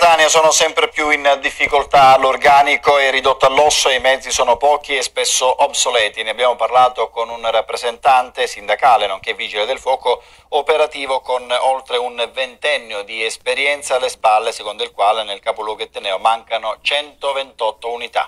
Catania sono sempre più in difficoltà, l'organico è ridotto all'osso e i mezzi sono pochi e spesso obsoleti. Ne abbiamo parlato con un rappresentante sindacale, nonché vigile del fuoco, operativo con oltre un ventennio di esperienza alle spalle, secondo il quale nel capoluogo etneo mancano 128 unità.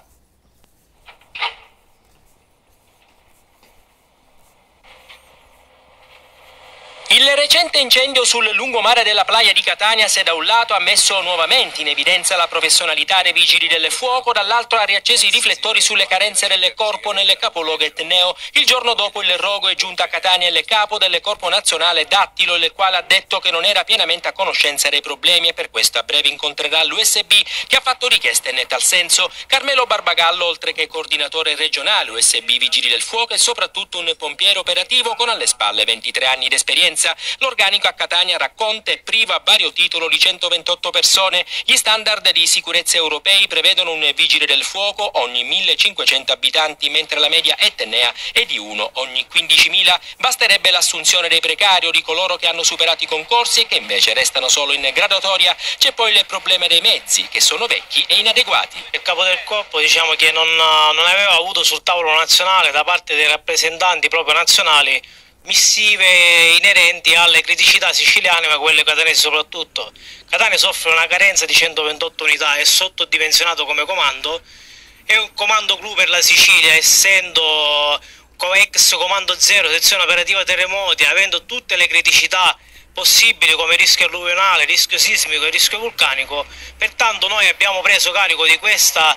Il recente incendio sul lungomare della playa di Catania, se da un lato ha messo nuovamente in evidenza la professionalità dei vigili del fuoco, dall'altro ha riacceso i riflettori sulle carenze del corpo nel capoluogo etneo. Il giorno dopo il rogo è giunto a Catania il capo del Corpo Nazionale Dattilo, il quale ha detto che non era pienamente a conoscenza dei problemi e per questo a breve incontrerà l'USB che ha fatto richieste in tal senso. Carmelo Barbagallo, oltre che coordinatore regionale USB Vigili del Fuoco, è soprattutto un pompiere operativo con alle spalle 23 anni di esperienza. L'organico a Catania racconta e priva a vario titolo di 128 persone. Gli standard di sicurezza europei prevedono un vigile del fuoco ogni 1500 abitanti, mentre la media etnea è di uno ogni 15.000. Basterebbe l'assunzione dei precari o di coloro che hanno superato i concorsi e che invece restano solo in graduatoria. C'è poi il problema dei mezzi, che sono vecchi e inadeguati. Il capo del corpo diciamo che non aveva avuto sul tavolo nazionale da parte dei rappresentanti proprio nazionali missive inerenti alle criticità siciliane, ma quelle catanesi soprattutto. Catania soffre una carenza di 128 unità, è sottodimensionato come comando, è un comando clou per la Sicilia, essendo ex comando zero, sezione operativa terremoti, avendo tutte le criticità possibili come rischio alluvionale, rischio sismico e rischio vulcanico. Pertanto noi abbiamo preso carico di questa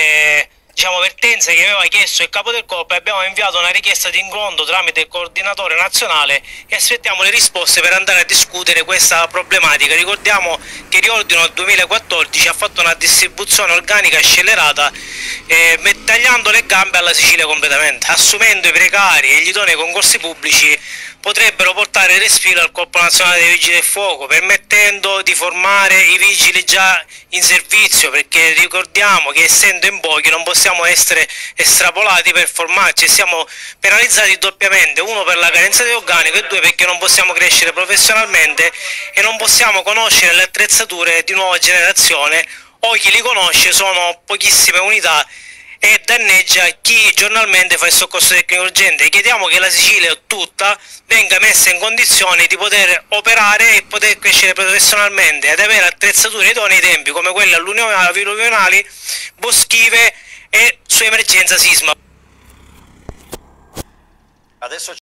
vertenza che aveva chiesto il capo del corpo e abbiamo inviato una richiesta di incontro tramite il coordinatore nazionale e aspettiamo le risposte per andare a discutere questa problematica. Ricordiamo che il riordino del 2014 ha fatto una distribuzione organica scellerata, tagliando le gambe alla Sicilia completamente. Assumendo i precari e gli idonei concorsi pubblici potrebbero portare respiro al Corpo Nazionale dei Vigili del Fuoco, permettendo di formare i vigili già in servizio, perché ricordiamo che essendo in pochi non possiamo essere estrapolati per formarci e siamo penalizzati doppiamente, uno per la carenza di organico e due perché non possiamo crescere professionalmente e non possiamo conoscere le attrezzature di nuova generazione, o chi li conosce sono pochissime unità e danneggia chi giornalmente fa il soccorso tecnico urgente. Chiediamo che la Sicilia tutta venga messa in condizioni di poter operare e poter crescere professionalmente ed avere attrezzature idonee ai tempi come quelle alluvionali, boschive e su emergenza sisma. Adesso